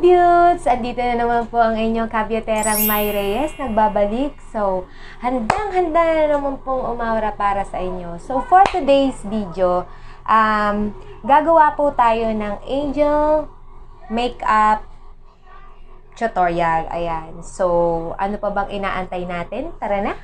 Kabyuts! Andito na naman po ang inyong kabyoterang May Reyes, nagbabalik. So, handang-handa na naman pong umaura para sa inyo. So, for today's video, gagawa po tayo ng angel makeup tutorial. Ayan. So, ano pa bang inaantay natin? Tara na!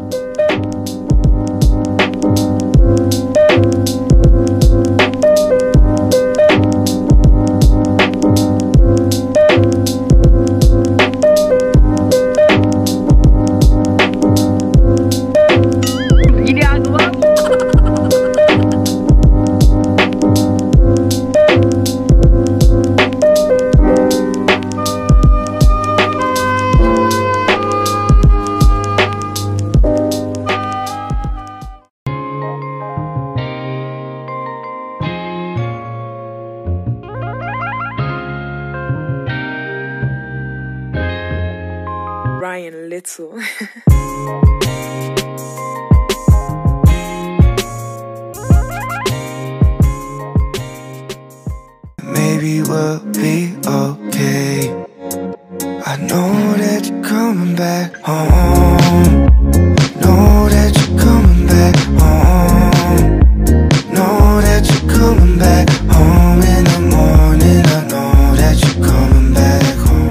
Ryan Little. Maybe we'll be okay. I know that you're coming back home. Know that you're coming back home. Know that you're coming back home in the morning. I know that you're coming back home.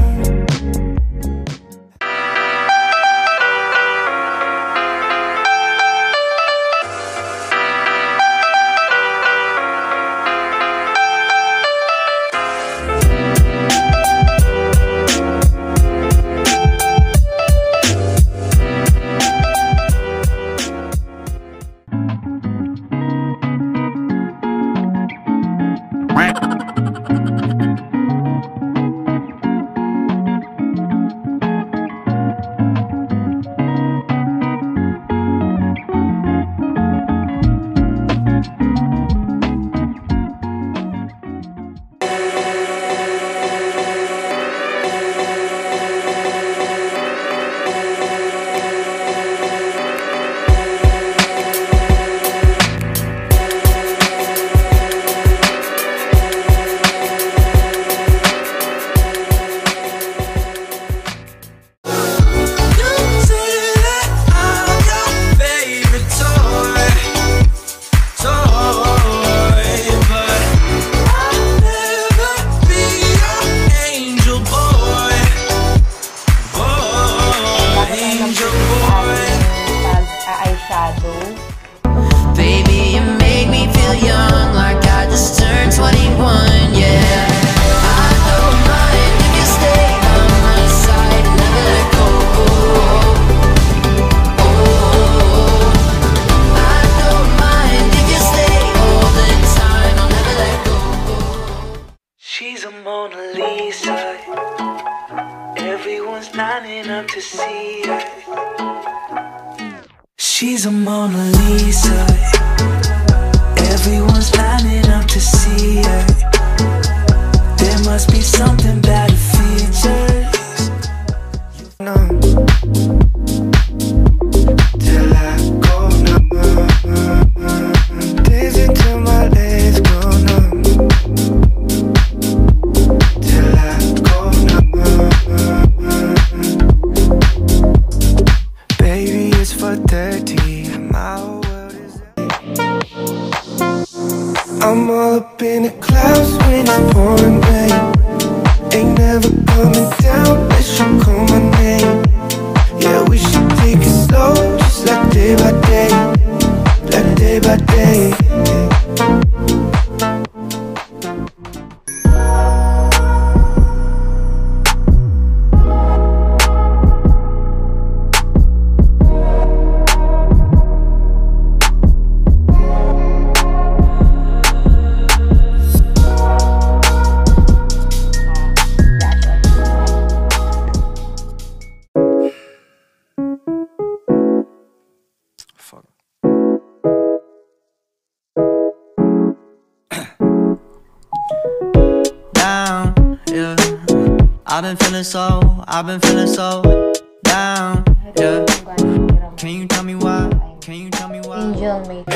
Baby, you make me feel young, like I just turned 21, yeah. I don't mind if you stay on my side, never let go. I don't mind if you stay all the time, I'll never let go. She's a Mona Lisa. Everyone's lining up to see her. She's a Mona Lisa. Everyone's lining up to see her. There must be something about her features. No. Till I go numb. Dancing till my legs go numb. Till I go numb. Baby, it's 4:30. My whole world is. I'm all up in the clouds when it's pouring rain. Ain't never coming down unless you call my name. Yeah, we should take it slow, just like day by day. Like day by day. I've been feeling so down, yeah. Can you tell me why? Can you tell me why? Angel makeup.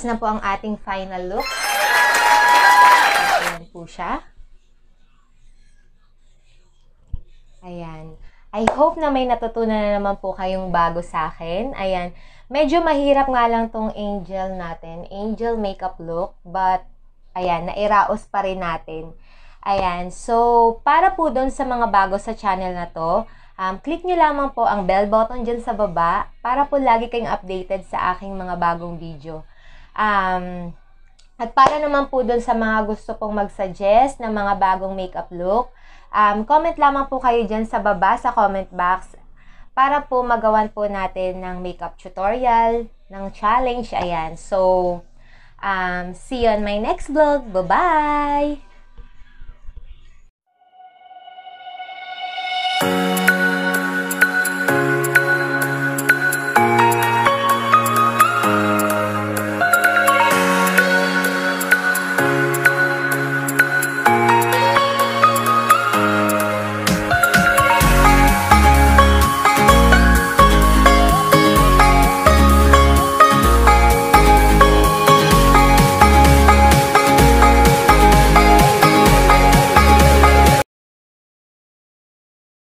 na po ang ating final look. Ayan po siya. Ayan. I hope na may natutunan na naman po kayong bago sa akin. Ayan. Medyo mahirap nga lang tong angel natin. Angel makeup look. But, ayan, nairaos pa rin natin. Ayan. So, para po doon sa mga bago sa channel na to, click nyo lamang po ang bell button dyan sa baba para po lagi kayong updated sa aking mga bagong video. At para naman po doon sa mga gusto pong mag-suggest ng mga bagong makeup look, comment lamang po kayo dyan sa baba sa comment box para po magawan po natin ng makeup tutorial, ng challenge. Ayan. So, see you on my next vlog. Bye-bye!